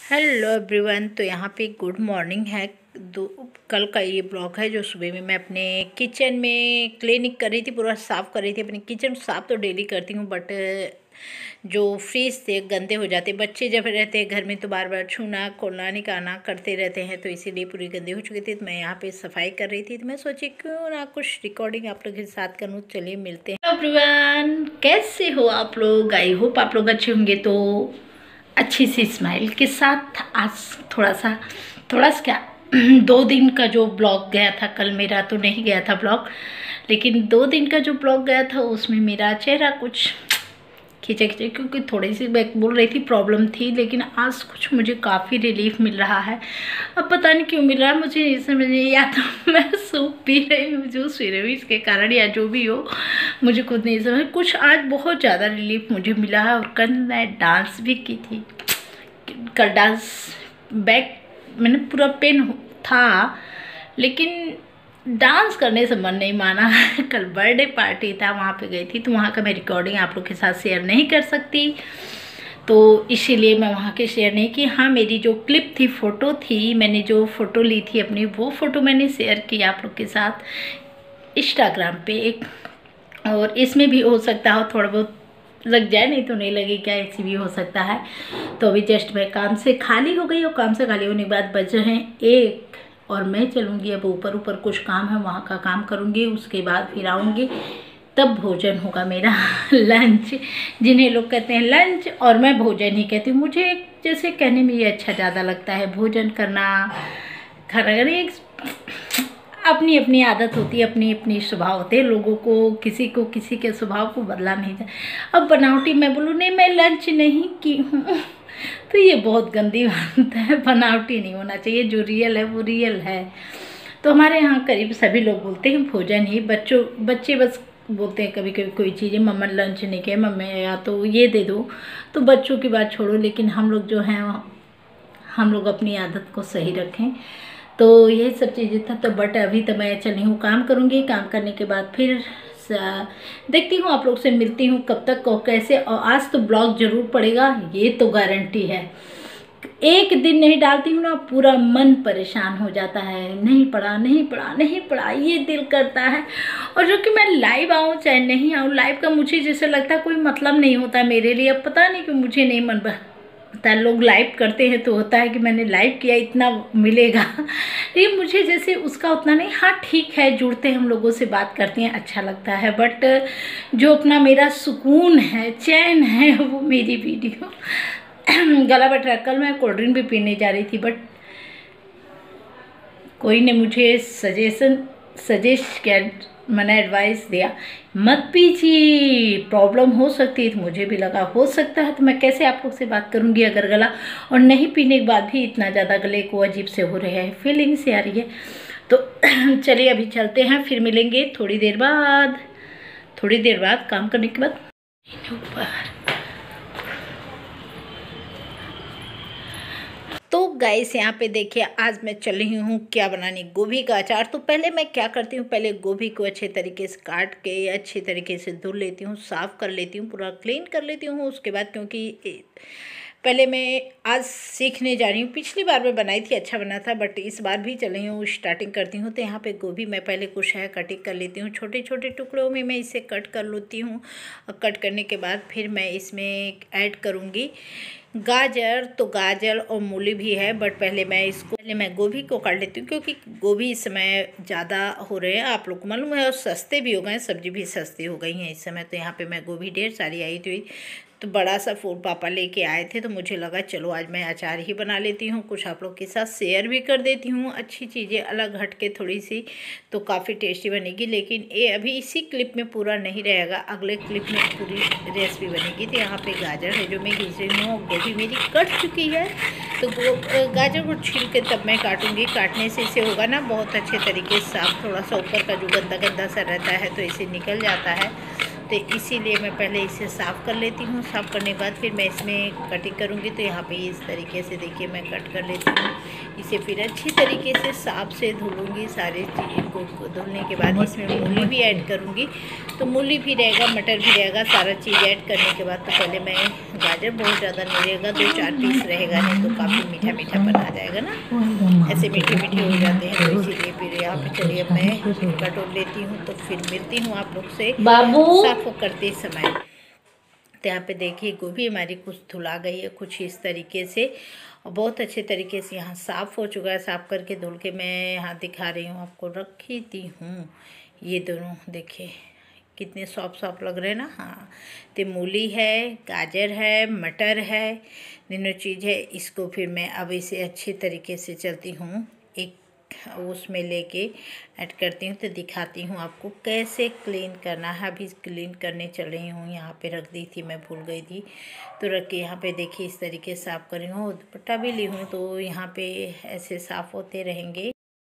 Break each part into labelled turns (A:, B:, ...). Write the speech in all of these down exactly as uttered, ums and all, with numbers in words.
A: Hello everyone. तो यहाँ पे गुड मॉर्निंग है। दो कल का ये ब्लॉग है जो सुबह में मैं अपने किचन में क्लीनिंग कर रही थी, पूरा साफ़ कर रही थी। अपने किचन साफ़ तो डेली करती हूँ, बट जो फ्रिज थे गंदे हो जाते, बच्चे जब रहते हैं घर में तो बार बार छूना खोलना निकालना करते रहते हैं, तो इसीलिए पूरी गंदी हो चुकी थी। तो मैं यहाँ पे सफाई कर रही थी, तो मैं सोची क्यों ना कुछ रिकॉर्डिंग आप लोग के साथ करूँ। चलिए मिलते हैं। एवरीवन, कैसे हो आप लोग? आई होप आप लोग अच्छे होंगे। तो अच्छी सी स्माइल के साथ आज थोड़ा सा थोड़ा सा क्या दो दिन का जो ब्लॉग गया था, कल मेरा तो नहीं गया था ब्लॉग, लेकिन दो दिन का जो ब्लॉग गया था उसमें मेरा चेहरा कुछ खींचे खींचे, क्योंकि थोड़ी सी मैं बोल रही थी प्रॉब्लम थी, लेकिन आज कुछ मुझे काफ़ी रिलीफ मिल रहा है। अब पता नहीं क्यों मिल रहा है मुझे, ये समझ नहीं, या तो मैं सूप पी रही हूँ जूस पी रही हूँ इसके कारण, या जो भी हो मुझे खुद नहीं समझ। कुछ आज बहुत ज़्यादा रिलीफ मुझे मिला है। और कल मैं डांस भी की थी। कल डांस बैक मैंने पूरा पेन था, लेकिन डांस करने से मन नहीं माना। कल बर्थडे पार्टी था, वहाँ पे गई थी, तो वहाँ का मैं रिकॉर्डिंग आप लोग के साथ शेयर नहीं कर सकती, तो इसीलिए मैं वहाँ के शेयर नहीं की। हाँ, मेरी जो क्लिप थी, फ़ोटो थी, मैंने जो फ़ोटो ली थी अपनी, वो फ़ोटो मैंने शेयर की आप लोग के साथ इंस्टाग्राम पे एक। और इसमें भी हो सकता हो थोड़ा बहुत लग जाए, नहीं तो नहीं लगे क्या, ऐसी भी हो सकता है। तो अभी जस्ट मैं काम से खाली हो गई, और काम से खाली होने के बाद बज रहे हैं एक, और मैं चलूँगी अब ऊपर। ऊपर कुछ काम है, वहाँ का काम करूँगी, उसके बाद फिर आऊँगी, तब भोजन होगा मेरा। लंच जिन्हें लोग कहते हैं लंच, और मैं भोजन ही कहती हूँ। मुझे जैसे कहने में ये अच्छा ज़्यादा लगता है, भोजन करना खाना करना। एक अपनी अपनी आदत होती है, अपनी अपनी स्वभाव होते हैं लोगों को, किसी को किसी के स्वभाव को बदला नहीं जाए। अब बनावटी मैं बोलूँ नहीं मैं लंच नहीं की हूँ, तो ये बहुत गंदी बात है। बनावटी नहीं होना चाहिए, जो रियल है वो रियल है। तो हमारे यहाँ करीब सभी लोग बोलते हैं भोजन ही। बच्चों बच्चे बस बोलते हैं कभी कभी कोई चीज़ें, मम्मा लंच नहीं किया, मम्मी या तो ये दे दो, तो बच्चों की बात छोड़ो, लेकिन हम लोग जो हैं हम लोग अपनी आदत को सही रखें। तो यही सब चीज़ें था। तो बट अभी तो मैं चली हूँ, काम करूँगी, काम करने के बाद फिर देखती हूँ आप लोग से मिलती हूँ कब तक और कैसे। और आज तो ब्लॉग ज़रूर पड़ेगा, ये तो गारंटी है। एक दिन नहीं डालती हूँ ना, पूरा मन परेशान हो जाता है, नहीं पड़ा नहीं पड़ा नहीं पड़ा, ये दिल करता है। और जो कि मैं लाइव आऊँ चाहे नहीं आऊँ, लाइव का मुझे जैसे लगता है कोई मतलब नहीं होता मेरे लिए। अब पता नहीं कि मुझे नहीं मन पता, लोग लाइव करते हैं तो होता है कि मैंने लाइव किया इतना मिलेगा, लेकिन मुझे जैसे उसका उतना नहीं। हाँ ठीक है, जुड़ते हैं हम लोगों से, बात करते हैं, अच्छा लगता है, बट जो अपना मेरा सुकून है, चैन है, वो मेरी वीडियो। गला बैठ रहा। कल मैं कोल्ड ड्रिंक भी पीने जा रही थी, बट कोई ने मुझे सजेशन सजेस्ट किया, मैंने एडवाइस दिया मत पीजिए, प्रॉब्लम हो सकती है। तो मुझे भी लगा हो सकता है, तो मैं कैसे आप लोग से बात करूंगी अगर गला, और नहीं पीने के बाद भी इतना ज़्यादा गले को अजीब से हो रहे हैं, फीलिंग से आ रही है। तो चलिए अभी चलते हैं, फिर मिलेंगे थोड़ी देर बाद थोड़ी देर बाद काम करने के बाद ऊपर। तो गाइस यहाँ पे देखिए, आज मैं चल रही हूँ क्या बनाने, गोभी का अचार। तो पहले मैं क्या करती हूँ, पहले गोभी को अच्छे तरीके से काट के अच्छे तरीके से धुल लेती हूँ, साफ़ कर लेती हूँ, पूरा क्लीन कर लेती हूँ। उसके बाद क्योंकि पहले मैं आज सीखने जा रही हूँ, पिछली बार मैं बनाई थी, अच्छा बना था, बट इस बार भी चल रही हूँ, स्टार्टिंग करती हूँ। तो यहाँ पे गोभी मैं पहले कुछ है कटिंग कर लेती हूँ, छोटे छोटे टुकड़ों में मैं इसे कट कर लेती हूँ। और कट करने के बाद फिर मैं इसमें ऐड करूँगी गाजर। तो गाजर और मूली भी है, बट पहले मैं इसको पहले मैं गोभी को काट लेती हूँ, क्योंकि गोभी इस समय ज़्यादा हो रहे हैं, आप लोग को मालूम है, और सस्ते भी हो गए, सब्जी भी सस्ती हो गई हैं इस समय। तो यहाँ पे मैं गोभी ढेर सारी आई थी, तो बड़ा सा फूल पापा लेके आए थे, तो मुझे लगा चलो आज मैं अचार ही बना लेती हूँ, कुछ आप लोग के साथ शेयर भी कर देती हूँ, अच्छी चीज़ें अलग हट के थोड़ी सी, तो काफ़ी टेस्टी बनेगी। लेकिन ये अभी इसी क्लिप में पूरा नहीं रहेगा, अगले क्लिप में पूरी रेसिपी बनेगी। तो यहाँ पे गाजर है जो मैं घिस रही हूँ, गोभी मेरी कट चुकी है, तो गाजर को छील के तब मैं काटूँगी। काटने से इसे होगा ना बहुत अच्छे तरीके से साफ, थोड़ा सा ऊपर का जो गंदा गंदा सा रहता है तो इसे निकल जाता है। तो इसीलिए मैं पहले इसे साफ़ कर लेती हूँ। साफ़ करने के बाद फिर मैं इसमें कटिंग करूँगी। तो यहाँ पे इस तरीके से देखिए मैं कट कर लेती हूँ। इसे फिर अच्छी तरीके से साफ से धुलूँगी। सारे चीज़ को धुलने के बाद इसमें मूली भी ऐड करूँगी। तो मूली भी रहेगा, मटर भी रहेगा, सारा चीज़ ऐड करने के बाद तो पहले मैं गाजर बहुत ज़्यादा नहीं रहेगा, दो चार पीस रहेगा, नहीं तो काफ़ी मीठा मीठा बना जाएगा ना, ऐसे मीठे मीठे हो जाते हैं। तो इसीलिए फिर यहाँ पे चलिए मैं कटोर लेती हूँ। तो फिर मिलती हूँ आप लोग से साफ करते समय। तो यहाँ पे देखिए गोभी हमारी कुछ धुला गई है कुछ इस तरीके से, और बहुत अच्छे तरीके से यहाँ साफ़ हो चुका है। साफ़ करके धुल के मैं यहाँ दिखा रही हूँ आपको, रखी थी हूँ। ये दोनों देखिए कितने सॉफ्ट सॉफ्ट लग रहे हैं ना। हाँ, तो मूली है, गाजर है, मटर है, तीनों चीज़ है। इसको फिर मैं अब इसे अच्छे तरीके से चलती हूँ, एक उसमें लेके ऐड करती हूँ। तो दिखाती हूँ आपको कैसे क्लीन करना है। अभी क्लीन करने चल रही हूँ। यहाँ पे रख दी थी, मैं भूल गई थी, तो रख के यहाँ पे देखिए इस तरीके से साफ़ कर रही हूँ। दुपट्टा भी ली हूँ तो यहाँ पे ऐसे साफ़ होते रहेंगे।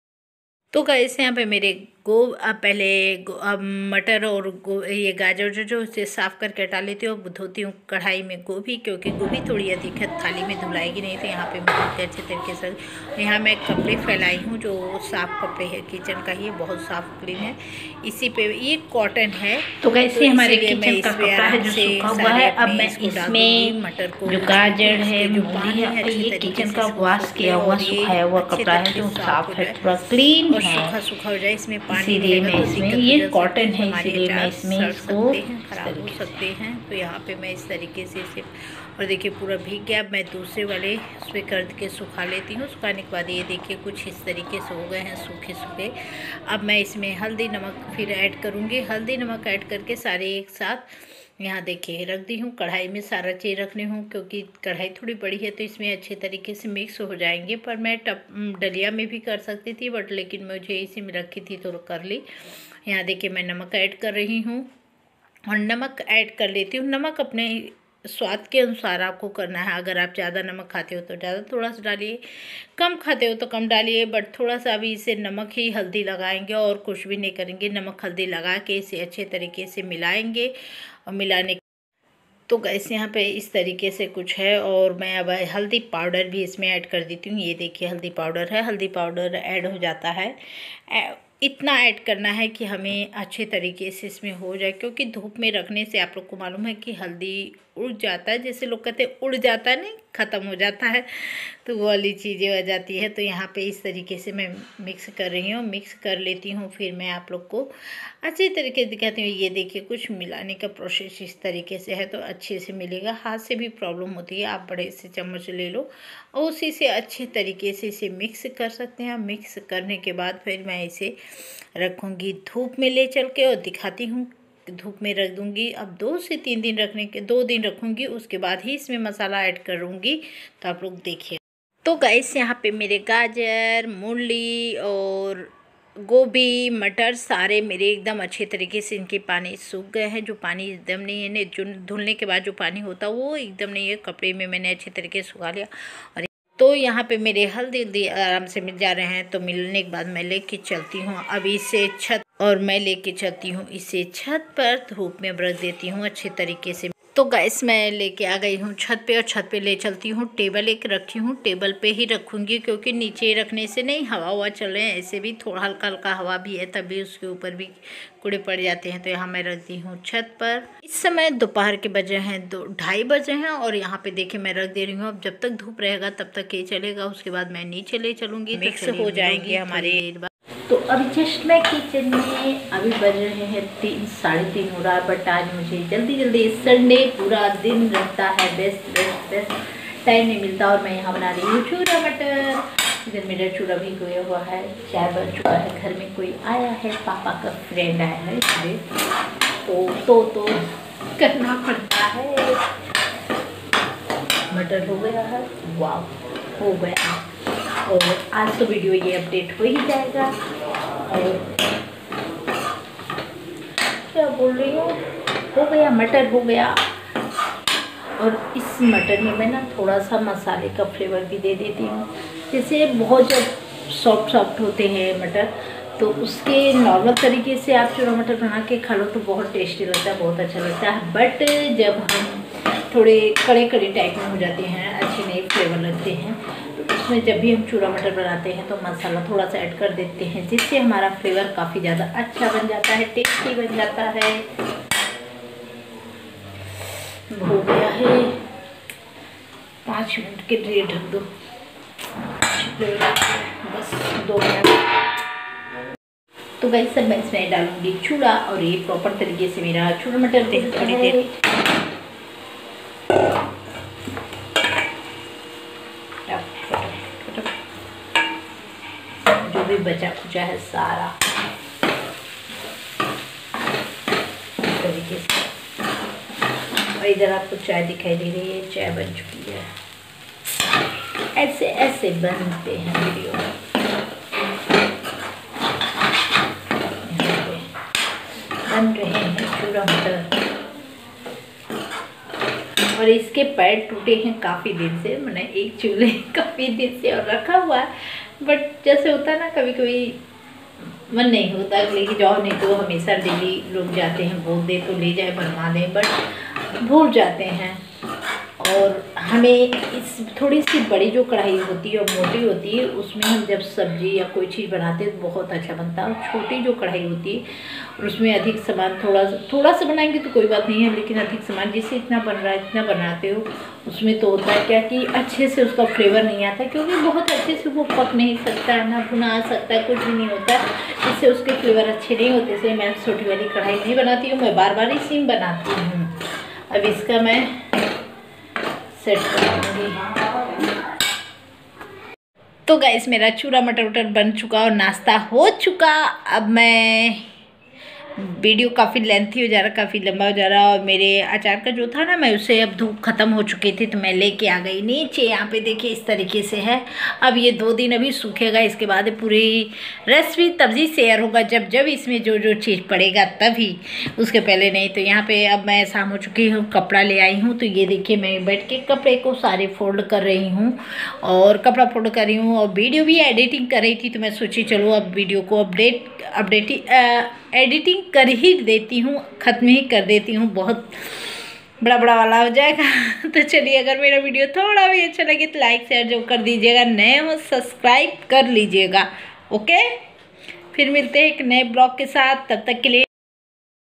A: तो गाइस यहाँ पे मेरे गो पहले गो, अब मटर और गो ये गाजर जो जो उसे साफ़ करके हटा लेती हूँ। अब धोती हूँ कढ़ाई में गोभी, क्योंकि गोभी थोड़ी अधिक है, थाली में धुलाएगी नहीं। तो यहाँ पे मैं बहुत अच्छे तरीके से यहाँ मैं कपड़े फैलाई हूँ, जो साफ़ कपड़े हैं किचन का, ही बहुत साफ़ क्लीन है। इसी पे ये कॉटन है। तो कैसे हमारे किचन का कपड़ा है जो सूखा हुआ है। अब मैं इसमें मटर को, जो गाजर है, जो पानी है, ये किचन का वॉश किया हुआ सुखाया हुआ कपड़ा है जो साफ़ है, पूरा क्लीन है, सूखा सूखा हो जाए। इसमें पानी नहीं है तो इसमें ये कॉटन है, इसीलिए मैं इसमें इसको खराब हो सकते हैं। तो यहाँ पे मैं इस तरीके से इसे, और देखिए पूरा भीग गया। अब मैं दूसरे वाले उस पर कर के सुखा लेती हूँ। सुखाने के बाद ये देखिए कुछ इस तरीके से हो गए हैं सूखे सूखे। अब मैं इसमें हल्दी नमक फिर ऐड करूँगी। हल्दी नमक ऐड करके सारे एक साथ यहाँ देखिए रख दी हूँ। कढ़ाई में सारा चीज़ रखने हूँ, क्योंकि कढ़ाई थोड़ी बड़ी है तो इसमें अच्छे तरीके से मिक्स हो जाएंगे। पर मैं टप डलिया में भी कर सकती थी, बट लेकिन मुझे इसी में रखी थी तो कर ली। यहाँ देखिए मैं नमक ऐड कर रही हूँ, और नमक ऐड कर लेती हूँ। नमक अपने स्वाद के अनुसार आपको करना है। अगर आप ज़्यादा नमक खाते हो तो ज़्यादा थोड़ा सा डालिए, कम खाते हो तो कम डालिए। बट थोड़ा सा अभी इसे नमक ही हल्दी लगाएंगे और कुछ भी नहीं करेंगे। नमक हल्दी लगा के इसे अच्छे तरीके से मिलाएंगे, और मिलाने तो गैस यहाँ पे इस तरीके से कुछ है। और मैं अब हल्दी पाउडर भी इसमें ऐड कर देती हूँ। ये देखिए हल्दी पाउडर है, हल्दी पाउडर ऐड हो जाता है। इतना ऐड करना है कि हमें अच्छे तरीके से इसमें हो जाए, क्योंकि धूप में रखने से आप लोग को मालूम है कि हल्दी उड़ जाता है, जैसे लोग कहते हैं उड़ जाता है, नहीं ख़त्म हो जाता है, तो वो वाली चीज़ें हो जाती है। तो यहाँ पे इस तरीके से मैं मिक्स कर रही हूँ, मिक्स कर लेती हूँ। फिर मैं आप लोग को अच्छी तरीके से दिखाती हूँ। ये देखिए कुछ मिलाने का प्रोसेस इस तरीके से है, तो अच्छे से मिलेगा। हाथ से भी प्रॉब्लम होती है, आप बड़े से चम्मच ले लो और उसी से अच्छे तरीके से इसे मिक्स कर सकते हैं। मिक्स करने के बाद फिर मैं इसे रखूँगी धूप में ले चल के, और दिखाती हूँ धूप में रख दूँगी। अब दो से तीन दिन रखने के दो दिन रखूँगी, उसके बाद ही इसमें मसाला ऐड करूँगी। तो आप लोग देखिए। तो गाइस यहाँ पे मेरे गाजर, मूली और गोभी, मटर सारे मेरे एकदम अच्छे तरीके से इनके पानी सूख गए हैं। जो पानी एकदम नहीं है, जो धुलने के बाद जो पानी होता है वो एकदम नहीं है। कपड़े में मैंने अच्छे तरीके से सुखा लिया। और तो यहाँ पे मेरे हल्दी हल्दी आराम से मिल जा रहे हैं। तो मिलने के बाद मैं लेके चलती हूँ अब इसे छत, और मैं लेके चलती हूँ इसे छत पर, धूप में रख देती हूँ अच्छे तरीके से। तो गैस मैं लेके आ गई हूँ छत पे, और छत पे ले चलती हूँ। टेबल एक रखी हूँ, टेबल पे ही रखूँगी, क्योंकि नीचे रखने से नहीं, हवा हवा चल रहे हैं, ऐसे भी थोड़ा हल्का हल्का हवा भी है, तभी उसके ऊपर भी कूड़े पड़ जाते हैं। तो यहाँ मैं रख दी हूँ छत पर। इस समय दोपहर के बजे हैं दो ढाई बजे हैं, और यहाँ पे देखिए मैं रख दे रही हूँ। अब जब तक धूप रहेगा तब तक ये चलेगा, उसके बाद मैं नीचे ले चलूँगी, मिक्स हो जाएंगे हमारे। तो अभी जस्ट मैं किचन में, अभी बज रहे हैं तीन साढ़े तीन हो रहा है, बट आज मुझे जल्दी जल्दी संडे पूरा दिन रहता है, बेस्ट बेस्ट बेस्ट टाइम नहीं मिलता। और मैं यहाँ बना रही हूँ चूरा मटर। इधर मेरा चूरा भी गोया हुआ है, चाय बन चुका है। घर में कोई आया है, पापा का फ्रेंड आया है, इसलिए तो तो तो करना पड़ता है। मटर हो गया है, वाह हो गया। और आज तो वीडियो ये अपडेट हो ही जाएगा। और क्या बोल रही हूँ, हो गया मटर हो गया। और इस मटर में मैं ना थोड़ा सा मसाले का फ्लेवर भी दे देती हूँ। जैसे बहुत जब सॉफ्ट सॉफ्ट होते हैं मटर, तो उसके नॉर्मल तरीके से आप चूरा मटर बना के खा लो तो बहुत टेस्टी लगता है, बहुत अच्छा लगता है। बट जब हम थोड़े कड़े कड़े टाइप में हो जाते हैं, अच्छे नए फ्लेवर लगते हैं, तो उसमें जब भी हम चूरा मटर बनाते हैं तो मसाला थोड़ा सा ऐड कर देते हैं, जिससे हमारा फ्लेवर काफ़ी ज़्यादा अच्छा बन जाता है, टेस्टी बन जाता है। हो गया है, पाँच मिनट के लिए ढक दो, बस दो मिनट। तो गाइस सब मैं इसमें डालूंगी चूड़ा, और ये प्रॉपर तरीके से मेरा चूरा मटर देख थोड़ी देर जो भी बचा खुचा है सारा इस तरीके से। और इधर आपको चाय दिखाई दे रही है, चाय बन चुकी है। ऐसे ऐसे बनते हैं वीडियो, बन रहे हैं चूरा मटर। और इसके पैर टूटे हैं काफ़ी दिन से, मैंने एक चूल्हे काफ़ी दिन से और रखा हुआ है, बट जैसे होता है ना कभी कभी मन नहीं होता लेके जाओ, नहीं तो हमेशा डेली लोग जाते हैं, बोल दे तो ले जाए बनवा दें, बट भूल जाते हैं। और हमें इस थोड़ी सी बड़ी जो कढ़ाई होती है और मोटी होती है, उसमें हम जब सब्जी या कोई चीज़ बनाते हैं तो बहुत अच्छा बनता है। और छोटी जो कढ़ाई होती है और उसमें अधिक सामान थोड़ा थोड़ा सा बनाएंगे तो कोई बात नहीं है, लेकिन अधिक सामान जिससे इतना बन रहा है इतना बनाते हो, उसमें तो होता है क्या कि अच्छे से उसका फ्लेवर नहीं आता, क्योंकि बहुत अच्छे से वो पक नहीं सकता है, ना भुना सकता है, कुछ भी नहीं होता, जिससे उसके फ्लेवर अच्छे नहीं होते। इसलिए मैं छोटी वाली कढ़ाई नहीं बनाती हूँ, मैं बार बार ही सिम बनाती हूँ। अब इसका मैं सेट करूँगी। तो गाइस मेरा चूरा मटर वटर बन चुका और नाश्ता हो चुका। अब मैं वीडियो काफ़ी लेंथी हो जा रहा, काफ़ी लंबा हो जा रहा, और मेरे अचार का जो था ना, मैं उसे अब धूप ख़त्म हो चुकी थी तो मैं लेके आ गई नीचे। यहाँ पे देखिए इस तरीके से है। अब ये दो दिन अभी सूखेगा, इसके बाद पूरी रेसिपी तभी शेयर होगा जब जब इसमें जो जो चीज़ पड़ेगा तभी, उसके पहले नहीं। तो यहाँ पे अब मैं शाम हो चुकी हूँ, कपड़ा ले आई हूँ। तो ये देखिए मैं बैठ के कपड़े को सारे फोल्ड कर रही हूँ और कपड़ा फोल्ड कर रही हूँ और वीडियो भी एडिटिंग कर रही थी। तो मैं सोची चलो अब वीडियो को अपडेट अपडेट एडिटिंग कर ही देती हूँ, ख़त्म ही कर देती हूँ, बहुत बड़ा बड़ा वाला हो जाएगा। तो चलिए, अगर मेरा वीडियो थोड़ा भी अच्छा लगे तो लाइक शेयर जो कर दीजिएगा, नए हो सब्सक्राइब कर लीजिएगा। ओके, फिर मिलते हैं एक नए ब्लॉग के साथ, तब तक के लिए